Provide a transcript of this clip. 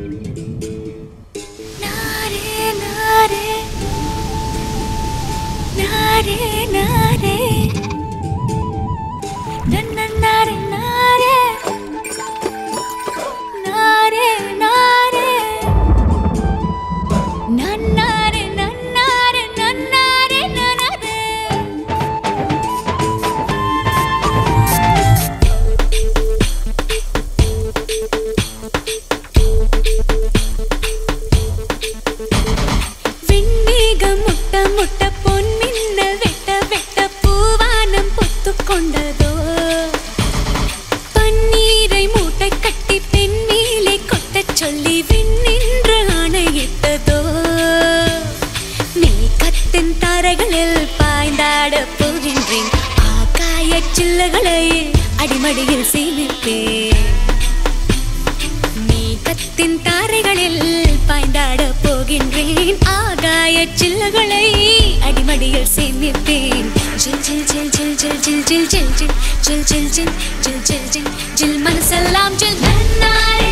அடிமடியில் சேமிப்பேன் நீ கத்தின் தாரைகளில் பாய்ந்தாட போகின்றேன் ஆகாய சில்லுகளை அடிமடியில் சேமிப்பேன் ஜில் ஜில் ஜில் ஜில் ஜில் ஜில் ஜில் ஜில் ஜில் ஜில் ஜில் ஜில் ஜில் ஜில் ஜில் ஜில் மனசெல்லாம் ஜில் நன்னாரே